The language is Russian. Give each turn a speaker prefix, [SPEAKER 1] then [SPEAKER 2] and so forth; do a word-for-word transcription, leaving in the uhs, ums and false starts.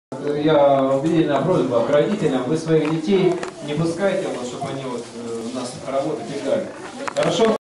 [SPEAKER 1] Я убедительная просьба к родителям: вы своих детей не пускайте, вот, чтобы они вот у нас работать и ждали. Хорошо?